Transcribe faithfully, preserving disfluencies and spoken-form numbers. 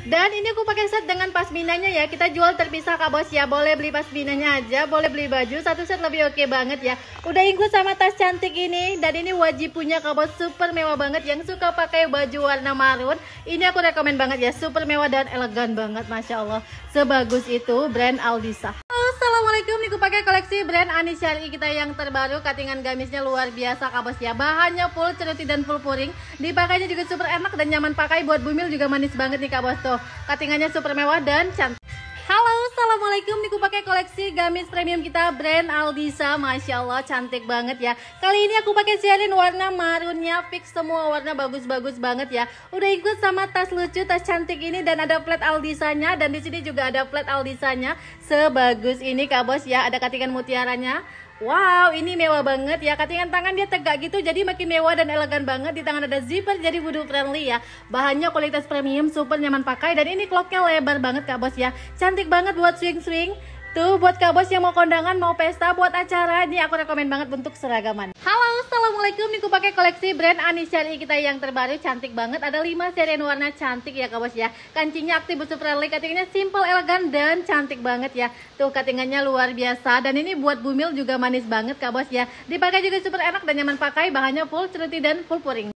Dan ini aku pakai set dengan pasminanya ya. Kita jual terpisah Kak Bos ya. Boleh beli pasminanya aja, boleh beli baju. Satu set lebih oke banget ya. Udah include sama tas cantik ini. Dan ini wajib punya Kak Bos, super mewah banget. Yang suka pakai baju warna marun, ini aku rekomen banget ya. Super mewah dan elegan banget, Masya Allah. Sebagus itu brand Aldisa. Assalamualaikum, nih aku pakai koleksi brand Ani Syari kita yang terbaru. Cuttingan gamisnya luar biasa Kak Bos ya. Bahannya full ceruti dan full puring. Dipakainya juga super enak dan nyaman pakai. Buat bumil juga manis banget nih Kak Bos tuh. Cuttingannya super mewah dan cantik. Halo, assalamualaikum, nih aku pakai koleksi gamis premium kita brand Aldisa. Masya Allah cantik banget ya. Kali ini aku pakai siarin warna marunnya, fix semua warna bagus-bagus banget ya. Udah ikut sama tas lucu, tas cantik ini dan ada flat Aldisanya. Dan di sini juga ada flat Aldisanya sebagus ini Kak Bos ya. Ada cuttingan mutiaranya. Wow, ini mewah banget ya. Cuttingan tangan dia tegak gitu, jadi makin mewah dan elegan banget. Di tangan ada zipper, jadi wudhu friendly ya. Bahannya kualitas premium, super nyaman pakai. Dan ini clocknya lebar banget Kak Bos ya. Cantik banget buat swing-swing. Tuh buat Kak Bos yang mau kondangan, mau pesta, buat acara, ini aku rekomen banget untuk seragaman. Halo, assalamualaikum, nih aku pakai koleksi brand Ani Syari kita yang terbaru. Cantik banget, ada lima serian warna cantik ya Kak Bos ya. Kancingnya aktif, busuk friendly, cuttingannya simple, elegan dan cantik banget ya. Tuh cuttingannya luar biasa. Dan ini buat bumil juga manis banget Kak Bos ya. Dipakai juga super enak dan nyaman pakai. Bahannya full ceruti dan full puring.